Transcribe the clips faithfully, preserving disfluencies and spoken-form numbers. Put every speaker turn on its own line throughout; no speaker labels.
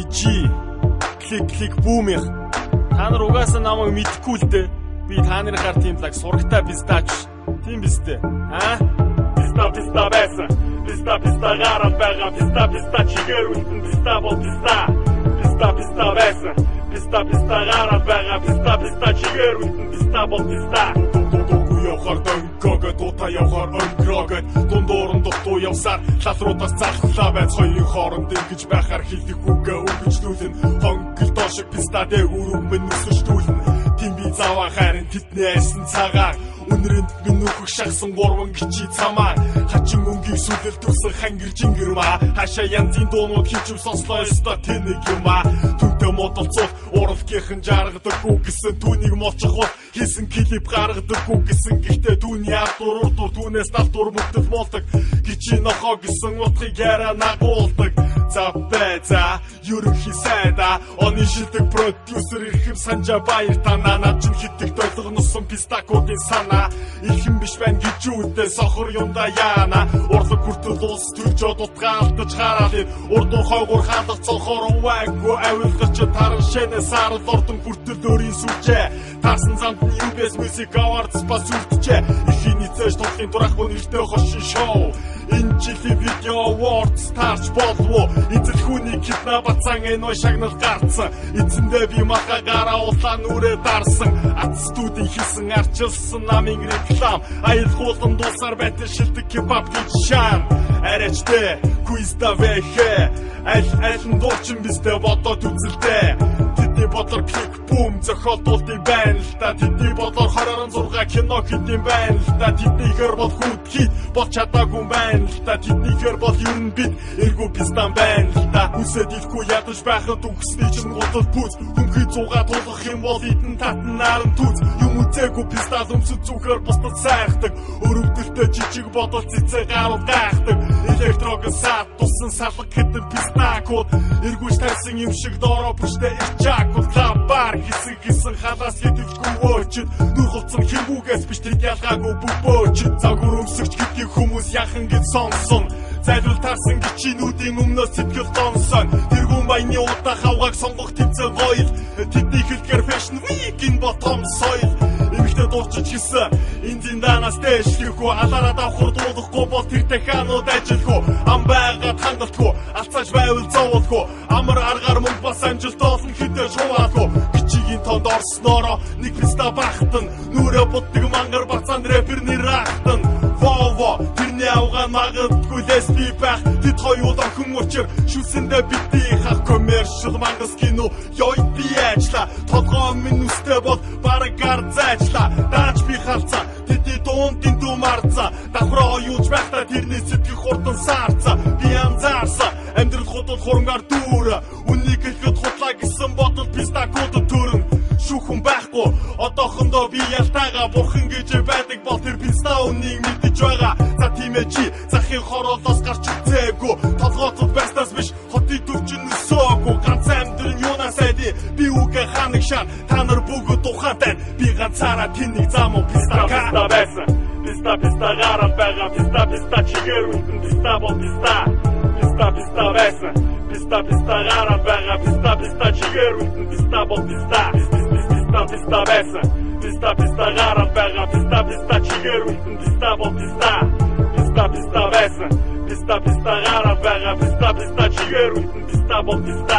би жи клик клик бүүмих. Та нар угаасаа намайг мэдэхгүй л дээ. Би та нарын гар тийм лаг сурагтай пистач. Тийм биз дээ. Аа? Писта писта байсан. Писта писта гараад байгаа. Писта писта чигээр үлдэн писта бол писта. Писта писта байсан. Писта писта гараад байгаа. Писта писта чигээр үлдэн писта бол писта. Явахаар дөнгөг дуута явахаар өнгөрөөг дундуурн дутуу явсаар лалруудаас залхлаа байц хоёрын хооронд ингэж байхаар хилдэг үгээ өгөжлүүлэн хонгол доошиг писта дээгүүр өмнө нүсэрчүүлэн тийм би заваа харин тэдний айсан цагаар үнрэнд минь нүхэх шахсан гурван гिचи цамаа хачин өнгийг сүлэл төрсөн хангэр жингэр маа хашаа янзын дуунууд хичв сонслоо ёстой тэнэг юм аа түнтэй модолцол уралгийнхэн жаргадаггүй гэсэн түүнийг молчихвол хийсэн клип гаргадаггүй гэсэн гэхдээ түүний ард дур дур түүнээс талдур мөгдөл молдог гिचи нохоо гэсэн утгыг яра нагуулдаг за бэза ерөнхий сайда оны шилдэг продюсер Ирхэм Санжабаяр танаа над чинь хитэг долгоносон пистакуудын санаа Ирхэм биш байна гэж үүдээ сохор юмда яана урлаг хүртэл улс төрж одутгаалтаж хараад урдун хойгуур хаалга цолхоор уваагүй авилгач таран шэнэ сарал ордон хүртэл өөрийн сүлжээ таарсан замд нь ю би эс Music Awards бас үлджээ ихний цэш тоглохын дурах мөн эртээ хошин шоу энэ жилийн видео awards тарч болов эцэл хүний киднапацсан энэ шагнал гарцсан эцэндээ би махагараа улаан нүрээ дарсан ац студийн хийсэн арчилсан намын реклам аялгуулан дуусаар байтал шилдэг кебаб гэж шаан арайчтэй квизда вэхэ аль аль нь дуучин бистэй бодоод үзэлтэй тэдний бодлоор клик бум зохиолдуулдыг байна л та тэдний бодлоор хорон зурга кино хийдэм байна л та тэднийхэр бол хүүтхий бол чадаагүй байна л та тэднийхэр бол юу н бид эргүү пистан байна л та үсэд илгүй ядаж байхад үгсний чинь гутал пүүц хүнхий зугаа тулах юм бол идэн татан наран түүц юм үзээгүй пистал өмсөд зүгэр бусдад сайрхдаг өрөвдөлтөй жижиг бодол цэцэг гарал гайхдаг электрог саад тусан салгаг хитэн пистакууд эргүүж тавьсан юм шиг доороо бүрштэй ирчаакул лабар хэсэг хэсэн халаас хитвчгүй өчөд нүр хувцсан хэмгүүгээс биш тэд ялгаагүй бүгбөөчөд загвар өмсөгч гэдгийг хүмүүс яхан гэж сонсон зайлвал таарсан гिचинүүдийн өмнөөс сэтгэл донсон тэргүүн баяны удаа хавгааг сонгох тэмцээн гоёл тэдний хэлгээр fashion week ин ботом соёл эмэгтэй дуучиж хийсэн эндийн данаас дэшлэхгүй алаараа давхар дуулахгүй бол тэр дахианууд ажилгүй ам байгаад хангалтгүй алцааж байвал зовлгүй амар аргаар мөнгө бас амжилт олно хэдэж хуваалгүй гिचигийн тонд орснороо нэг писта бахтан нүрэ буддаг мангар бацаан рэперний рахтан вово тэрний авгаан магадгүй лесби байх тэд хоёуд охин учир шүлсэндээ битий хах коммершл мангас кино ёй би ажла толгоо минь үстэй бол бараг гар зайчла даач би халцаа тэдний дуунтын дүмарцаа давхраа юуж байхдаа тэрний сэтгэх хурдан саарцаа би анзаарсан амьдрал худал хурангаар дүүр үннийг хэлэхэд худлаа гэсэн бодол пистакууд төрөн шүүхэн байхгүй одоохондоо би ялтайгаа бурхан гэж байдаг бол тэр писта үннийг мэдэж байгаа за тийм ээ чи захын хороолоос гарч үзээгүй толгоцод байснаас биш хотын төвчин өсөөгүй ганц амьдрын юунаас айди би үгээ ханаг шар та нар бүгд тухайтай би ганцаараа тэнийг зам уу писта писта байсан писта писта гараад байгаа писта писта чигээр үлдэн писта бол писта писта писта байсан писта писта гараад байгаа писта писта чигээр үлдэн писта бол писта писта писта байсан писта писта гараад байгаа писта писта чигээр үлдэн писта бол писта писта писта байсан писта писта гараад байгаа писта писта чигээр үлдэн писта бол писта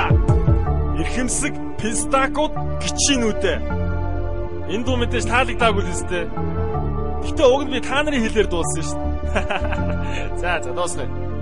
Ирхэмсэг пистакууд гिचинүүдээ энэ дуу мэдээж таалагдаагүй л үстэй. Гэтэ уг нь би та нарын хэлээр дуулсан шүү дээ. За за дуусгая.